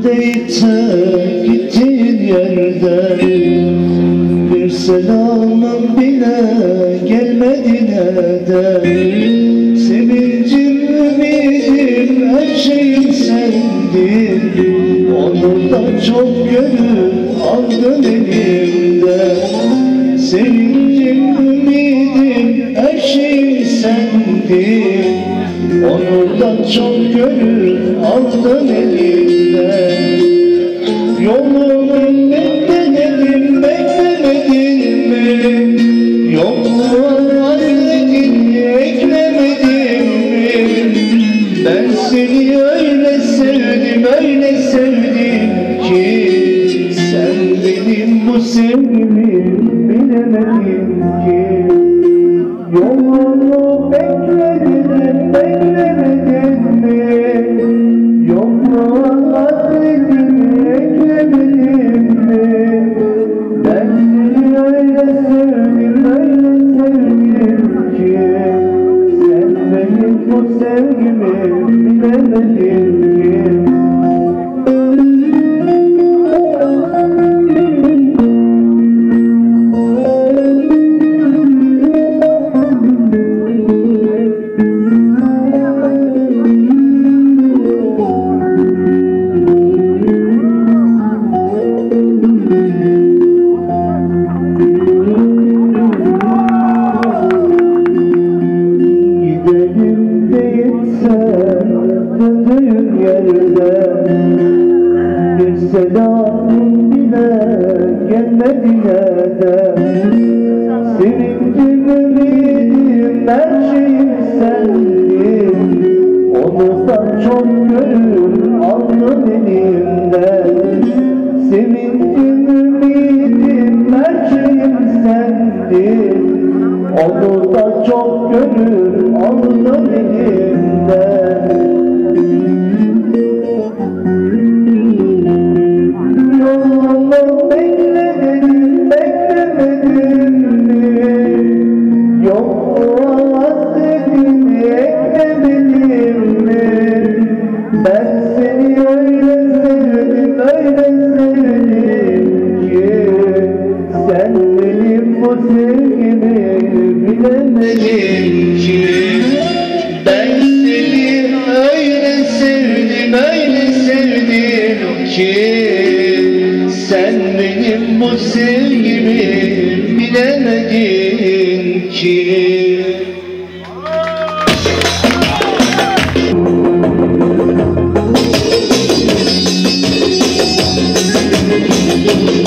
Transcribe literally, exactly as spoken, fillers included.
deyip de gittiğin yerden bir selamın bile gelmedi neden? Sevincim, ümidim, her şeyim sendin. Onu da çok gönül aldın elimden. Sevincim, ümidim, her şeyim sendin. Onu da çok gönül aldın elimden. Yolunu beklemedim, beklemedin mi? Yokluğa hasretini eklemedin mi? Ben seni öyle sevdim, öyle sevdim ki sen benim bu sevgimi bilemedin ki. Yolunu bekledin, beklemedin mi? Yokluğa hasretini eklemedin mi? Ben seni öyle sevdim, öyle sevdim ki sen benim bu sevgimi bilemedin ki. Döndüğün yerden bir selamın bile gelmedi neden? Sevincim, ümidim, her şeyim sendin. Onu da çok gönül aldın elimden. Sevincim, ümidim, her şeyim sendin. Onu da çok gönül aldın elimden. Yolunu bekledin, beklemedin mi? Yokluğa hasretini eklemedin mi? Ben seni öyle sevdim, öyle sevdim ki sen benim bu sevgimi bilemedin ki. Ben seni öyle sevdim, öyle sevdim ki sen benim bu sevgimi bilemedin ki.